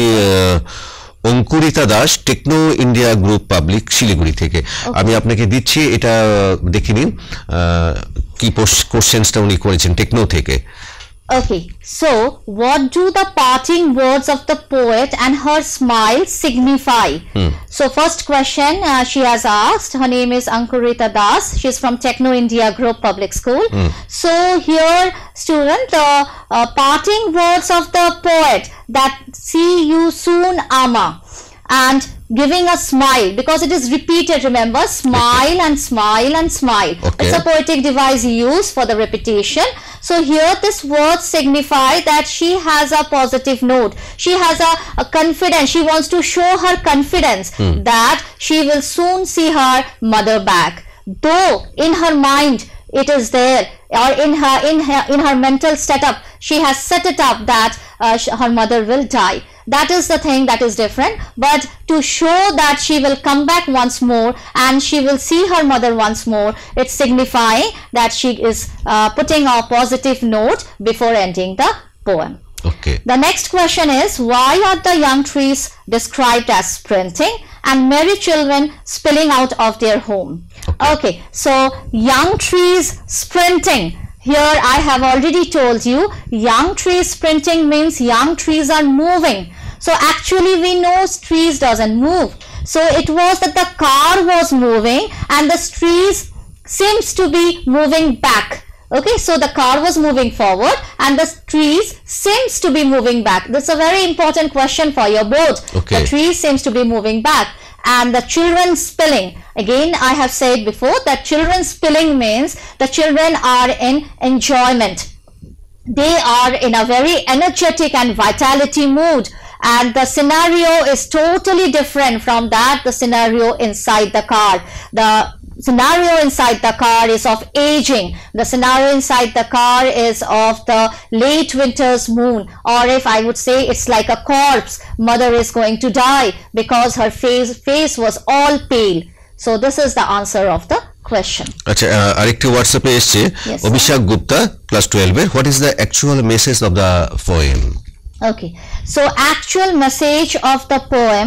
Ankurita Das, Techno India Group Public, Siliguri থেকে। আমি আপনাকে দিচ্ছি, এটা দেখে নিন কি কোশ্চেন্সটা উনি করেছেন টেকনো থেকে। Okay, so what do the parting words of the poet and her smile signify? So first question she has asked, her name is Ankurita Das, she is from Techno India Group Public School. So here student, the parting words of the poet, that see you soon ama, and giving a smile, because it is repeated, remember, smile and smile and smile. Okay. It's a poetic device used for the repetition. So here this word signify that she has a positive note, she has a confidence, she wants to show her confidence that she will soon see her mother back, though in her mind it is there, or in her mental setup she has set it up that her mother will die. That is the thing that is different, but to show that she will come back once more and she will see her mother once more, it's signifying that she is putting a positive note before ending the poem. Okay. The next question is, why are the young trees described as sprinting and merry children spilling out of their home? Okay, so young trees sprinting. Here I have already told you, young trees sprinting means young trees are moving. So actually we know trees doesn't move. So it was that the car was moving and the trees seems to be moving back. Okay, so the car was moving forward and the trees seems to be moving back. That's a very important question for your board. Okay. The trees seems to be moving back. And the children spilling, again I have said before that children spilling means the children are in enjoyment, they are in a very energetic and vitality mood, and the scenario is totally different from that the scenario inside the car. The scenario inside the car is of aging, the scenario inside the car is of the late winter's moon, or if I would say it's like a corpse, mother is going to die because her face was all pale. So this is the answer of the question. আচ্ছা, আরেকটি হোয়াটসঅ্যাপে এসছে অভিষেক Gupta, class 12 এর, what is the actual message of the poem? Okay, so actual message of the poem,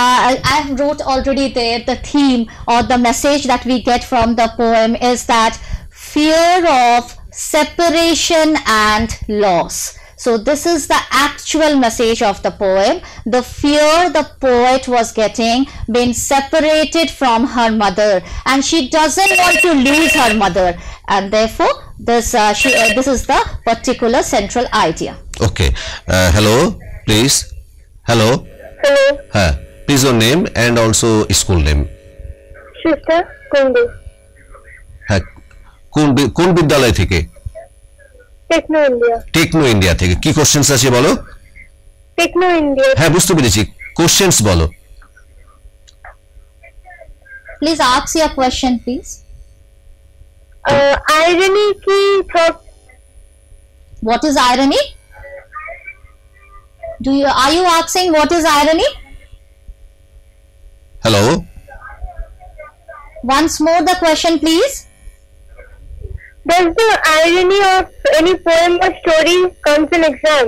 I wrote already there, the theme or the message that we get from the poem is that fear of separation and loss. So this is the actual message of the poem, the fear the poet was getting being separated from her mother, and she doesn't want to lose her mother, and therefore this is the particular central idea. Okay, hello, please. Hello. Hello. Please your name and also school name. Sister Kundu. কোন বিদ্যালয় থেকে? Techno India. Techno India থেকে। কি questions আছে বলো? Techno India. হ্যাঁ, বুঝতে পেরেছি, কোশ্চেন্স বলো। Please ask your question, please. Irony ki thought. What is irony? Are you asking what is irony? Hello. Once more the question, please. Does the irony of any poem or story comes in exam?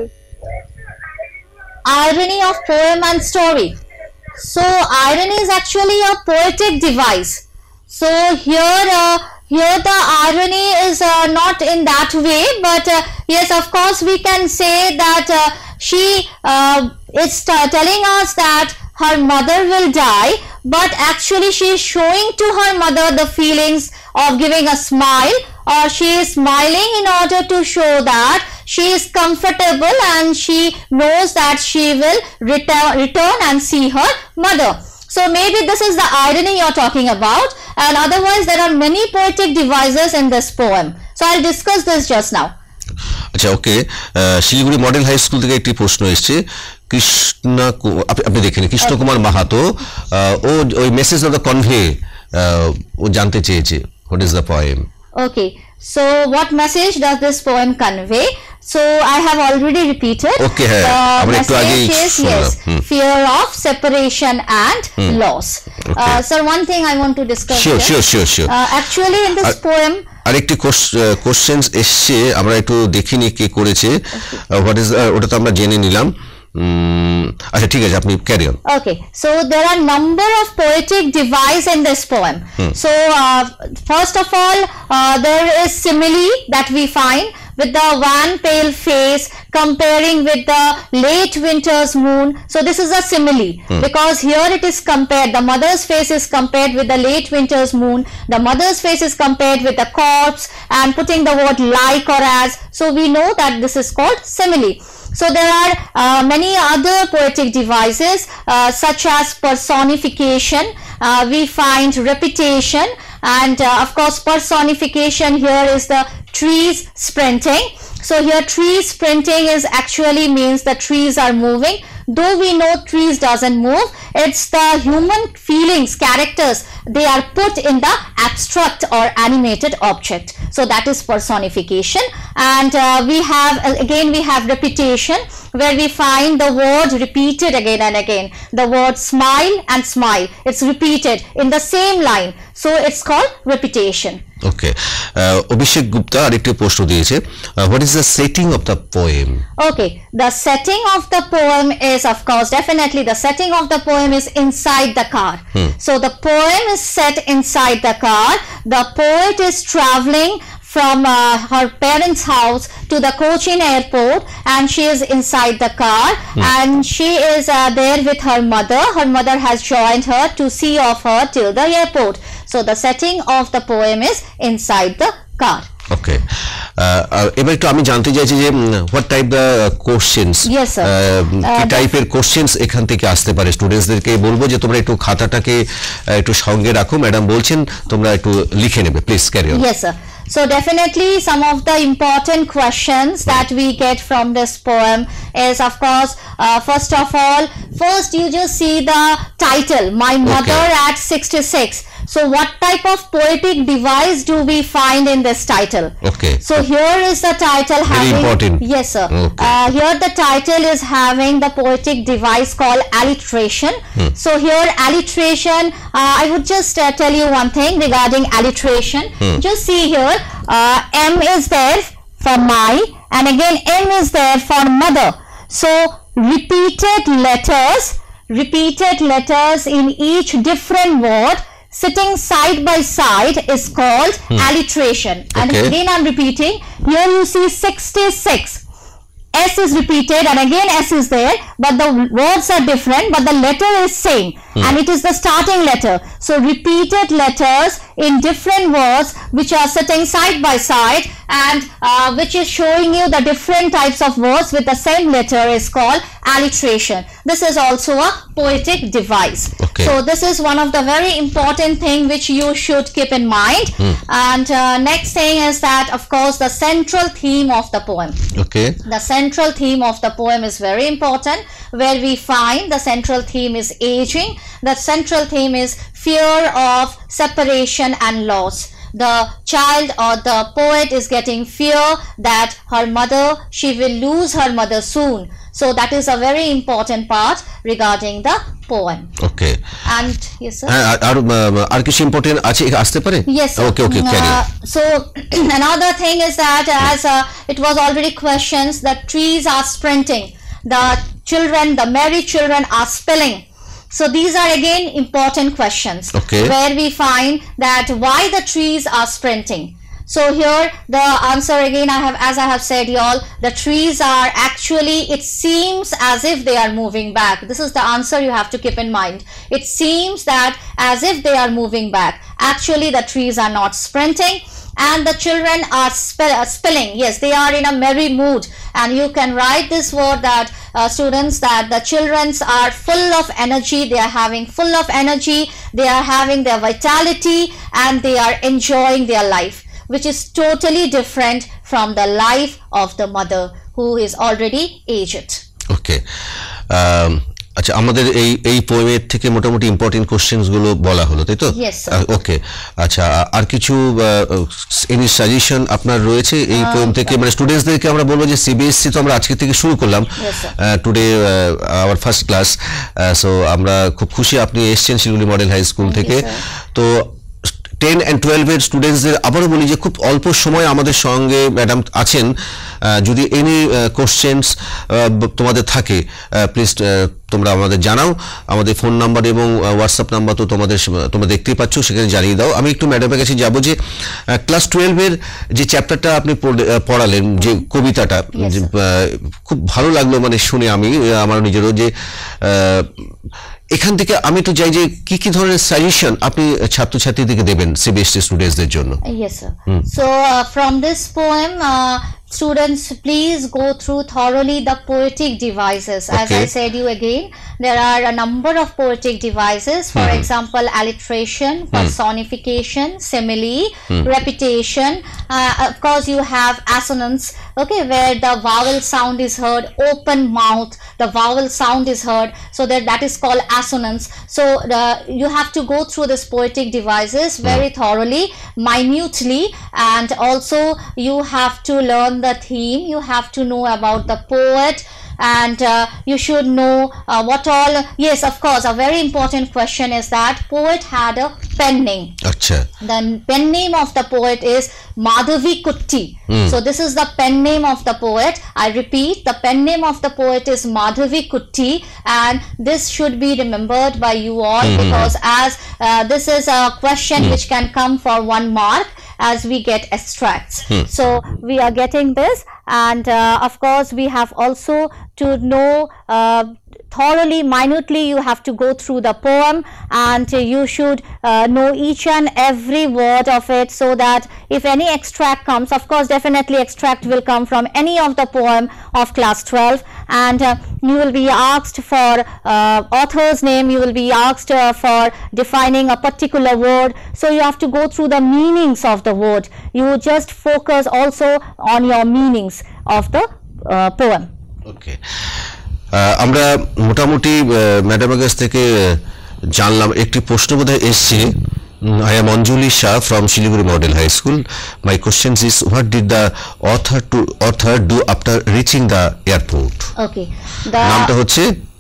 Irony of poem and story. So irony is actually a poetic device. So here the irony is not in that way, but yes, of course we can say that is telling us that her mother will die, but actually she is showing to her mother the feelings of giving a smile, or she is smiling in order to show that she is comfortable and she knows that she will return and see her mother. So maybe this is the irony you're talking about, and otherwise there are many poetic devices in this poem. So I'll discuss this just now. আচ্ছা, okay. Siliguri Model High School থেকে একটি প্রশ্ন এসেছে, আপনি দেখেন কৃষ্ণ কুমার মাহাতো, ও ওই message of the কনভে ও জানতে চেয়েছে, what is the poem? Okay, so what message does this poem convey? So I have already repeated. Okay, the message is yes, fear of separation and loss. Okay. Sir, one thing I want to discuss. Sure. Actually, in this poem. আরেকটি questions এসছে, আমরা একটু দেখিনি কে করেছে, what is, ওটা তো আমরা জেনে নিলাম। আচ্ছা, ঠিক আছে, আপনি carry on. Okay, so there are number of poetic device in this poem. So first of all, there is simile that we find with the one pale face comparing with the late winter's moon. So this is a simile because here it is compared, the mother's face is compared with the late winter's moon, the mother's face is compared with the corpse, and putting the word like or as, so we know that this is called simile. So there are many other poetic devices such as personification, we find repetition, and of course personification here is the trees sprinting. So here trees sprinting is actually means the trees are moving, though we know trees doesn't move, it's the human feelings, characters, they are put in the abstract or animated object. So that is personification. And we have repetition, where we find the word repeated again and again, the word smile and smile, it's repeated in the same line, so it's called repetition. Okay, Abhishek Gupta আরেকটি প্রশ্ন দিয়েছে, what is the setting of the poem? Okay, the setting of the poem is, of course, definitely the setting of the poem is inside the car. So the poem is set inside the car. The poet is traveling from her parents' house to the Cochin airport, and she is inside the car, and she is there with her mother. Her mother has joined her to see of her till the airport. So the setting of the poem is inside the car. Okay, এবার একটু আমি জানতে চাইছি যে what type the questions, কি টাইপের questions এখান থেকে আসতে পারে? স্টুডেন্টসদেরকে বলবো যে তোমরা একটু খাতাটাকে একটু সঙ্গে রাখো, ম্যাডাম বলছেন তোমরা একটু লিখে নেবে, please carry on. Yes, sir. So definitely some of the important questions that we get from this poem is, of course, first of all, you just see the title, My Mother at 66. So what type of poetic device do we find in this title? Okay. So here is the title Very important. Yes, sir. Okay. Here the title is having the poetic device called alliteration. So here alliteration, I would just tell you one thing regarding alliteration. Just see here, M is there for my, and again M is there for mother. So repeated letters in each different word sitting side by side is called alliteration. And again I'm repeating, here you see 66, S is repeated and again S is there, but the words are different, but the letter is same, and it is the starting letter. So repeated letters in different words which are sitting side by side, and which is showing you the different types of words with the same letter is called alliteration. This is also a poetic device. Okay. So this is one of the very important thing which you should keep in mind. And next thing is that, of course, the central theme of the poem. Okay. The central theme of the poem is very important, where we find the central theme is aging. The central theme is fear of separation and loss. The child or the poet is getting fear that her mother, she will lose her mother soon. So that is a very important part regarding the poem. Okay. And yes, sir. আর কিছু important আছে আসতে পারে? Yes, sir. Okay, carry on. So another thing is that, as it was already questions, the trees are sprinting, the children, the merry children are spilling. So these are again important questions, Okay. where we find that why the trees are sprinting. So here the answer again, as I have said y'all, the trees are actually, it seems as if they are moving back. This is the answer you have to keep in mind. It seems that as if they are moving back. Actually the trees are not sprinting, and the children are spelling. Yes, they are in a merry mood, and you can write this word that students, that the children are full of energy, they are having full of energy, they are having their vitality, and they are enjoying their life, which is totally different from the life of the mother who is already aged. Okay. আচ্ছা, আমাদের এই পোয়েমের থেকে মোটামুটি important questions গুলো বলা হলো, তাই তো? ওকে, আচ্ছা, আর কিছু এনি সাজেশন আপনার রয়েছে এই পোয়েম থেকে? মানে স্টুডেন্টসদেরকে আমরা বলবো যে সিবিএসসি তো আমরা আজকে থেকে শুরু করলাম, today our first class, so আমরা খুব খুশি আপনি এসেছেন শিলিগুড়ি মডেল হাই স্কুল থেকে। তো 10 and 12 এর স্টুডেন্টসদের আবারও বলি যে খুব অল্প সময় আমাদের সঙ্গে ম্যাডাম আছেন, যদি এনি কোশ্চেনস তোমাদের থাকে প্লিজ তোমরা আমাদের জানাও। আমাদের ফোন নাম্বার এবং হোয়াটসঅ্যাপ নাম্বার তো তোমরা দেখতেই পাচ্ছ, সেখানে জানিয়ে দাও। আমি একটু ম্যাডামের কাছে যাবো যে ক্লাস 12 এর যে চ্যাপ্টারটা আপনি পড়ালেন, যে কবিতাটা, খুব ভালো লাগলো মানে শুনে আমার নিজেরও, যে এখান থেকে আমি একটু চাই যে কি কি ধরনের সাজেশন আপনি ছাত্রছাত্রীদেরকে দেবেন সিবিএসসি স্টুডেন্টসদের জন্য? Yes sir. So from this poem, students please go through thoroughly the poetic devices. As I said you again, there are a number of poetic devices, for example alliteration, personification, simile, repetition, of course you have assonance, okay, where the vowel sound is heard, open mouth, the vowel sound is heard, so that is called assonance. So you have to go through this poetic devices very thoroughly, minutely, and also you have to learn the theme, you have to know about the poet, and you should know what all. Yes, of course, a very important question is that poet had a pen name. Achha. The pen name of the poet is Madhavi Kutti. So this is the pen name of the poet. I repeat, the pen name of the poet is Madhavi Kutti, and this should be remembered by you all, because as this is a question which can come for 1 mark as we get extracts. So we are getting this, and of course we have also to know thoroughly, minutely, you have to go through the poem, and you should know each and every word of it, so that if any extract comes, of course definitely extract will come from any of the poem of class 12, and you will be asked for author's name, you will be asked for defining a particular word, so you have to go through the meanings of the word. You just focus also on your meanings of the poem. Okay. আমরা মোটামুটি ম্যাডামের কাছ থেকে জানলাম, একটি প্রশ্ন বোধহয় এসছে। I am Anjali Shah from Shiliguri Model High School. My question is, what did the author do after reaching the airport? Okay. নামটা হচ্ছে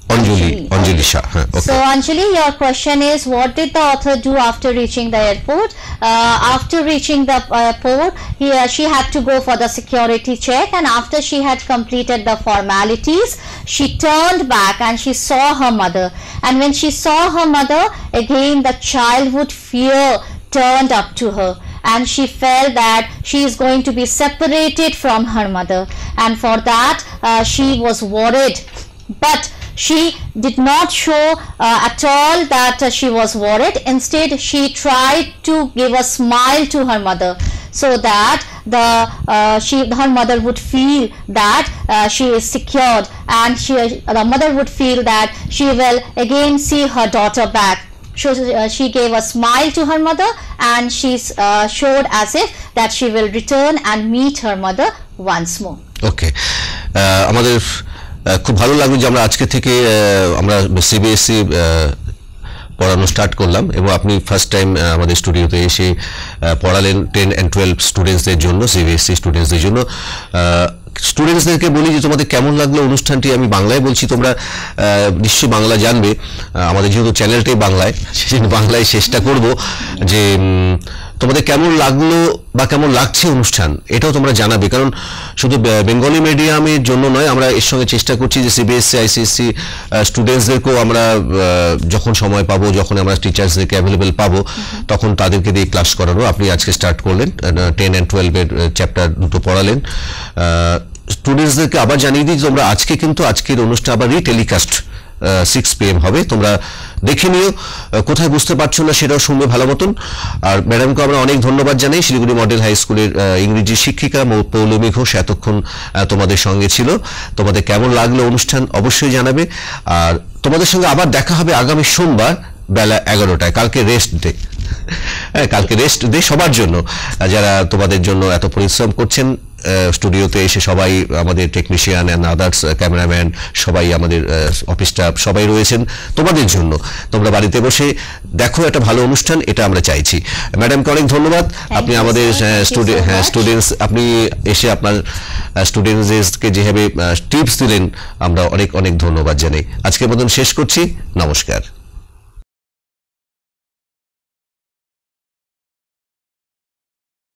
Anjali Shah. Okay. So Anjali, your question is, what did the author do after reaching the airport? After reaching the airport, she had to go for the security check, and after she had completed the formalities, she turned back and she saw her mother. And when she saw her mother, again the childhood fear turned up to her, and she felt that she is going to be separated from her mother, and for that she was worried. But she did not show at all that she was worried. Instead, she tried to give a smile to her mother, so that her mother would feel that she is secured, and the mother would feel that she will again see her daughter back. So she gave a smile to her mother, and she showed as if that she will return and meet her mother once more. Okay. আমাদের খুব ভালো লাগলো যে আমরা আজকে থেকে আমরা CBSE পড়ানো স্টার্ট করলাম, এবং আপনি ফার্স্ট টাইম আমাদের স্টুডিওতে এসে পড়ালেন 10 and 12 স্টুডেন্টসদের জন্য, সিবিএসসি স্টুডেন্টসদের জন্য। স্টুডেন্টসদেরকে বলি যে তোমাদের কেমন লাগলো অনুষ্ঠানটি। আমি বাংলায় বলছি, তোমরা নিশ্চয়ই বাংলা জানবে, আমাদের যেহেতু চ্যানেলটাই বাংলায়, সেজন্য বাংলায় চেষ্টা করব যে তোমাদের কেমন লাগলো বা কেমন লাগছে অনুষ্ঠান এটাও তোমরা জানাবে, কারণ শুধু বেঙ্গলি মিডিয়ামের জন্য নয়, আমরা এর সঙ্গে চেষ্টা করছি যে সিবিএসসি আইসিএসসি স্টুডেন্টসদেরকেও আমরা যখন সময় পাবো, যখন আমরা টিচার্সদেরকে অ্যাভেলেবেল পাবো, তখন তাদেরকে দিয়ে ক্লাস করানো। আপনি আজকে স্টার্ট করলেন 10 and 12 চ্যাপ্টার দুটো পড়ালেন। স্টুডেন্টসদেরকে আবার জানিয়ে দিই তোমরা আজকের অনুষ্ঠান আবার রিটেলিকাস্ট 6 PM হবে, তোমরা দেখে নিও। কোথায় বুঝতে পারছো না সেটাও শুনবে ভালো মতন। আর ম্যাডামকে আমরা অনেক ধন্যবাদ জানাই। শিলিগুড়ি মডেল হাই স্কুলের ইংরেজি শিক্ষিকা পৌলমী ঘোষ এতক্ষণ তোমাদের সঙ্গে ছিল। তোমাদের কেমন লাগলো অনুষ্ঠান অবশ্যই জানাবে। আর তোমাদের সঙ্গে আবার দেখা হবে আগামী সোমবার বেলা 11টায়। কালকে রেস্ট ডে, কালকে রেস্ট ডে সবার জন্য, যারা তোমাদের জন্য এত পরিশ্রম করছেন। স্টুডিওতে এসে সবাই আমাদের টেকনিশিয়ান অ্যান্ড আদার্স ক্যামেরাম্যান সবাই আমাদের অফিস স্টাফ সবাই রয়েছেন তোমাদের জন্য। তোমরা বাড়িতে বসে দেখো একটা ভালো অনুষ্ঠান, এটা আমরা চাইছি। ম্যাডামকে অনেক ধন্যবাদ। আপনি আমাদের স্টুডেন্টস, আপনি এসে আপনার স্টুডেন্টসকে যেভাবে টিপস দিলেন আমরা অনেক অনেক ধন্যবাদ জানাই। আজকের মতন শেষ করছি, নমস্কার।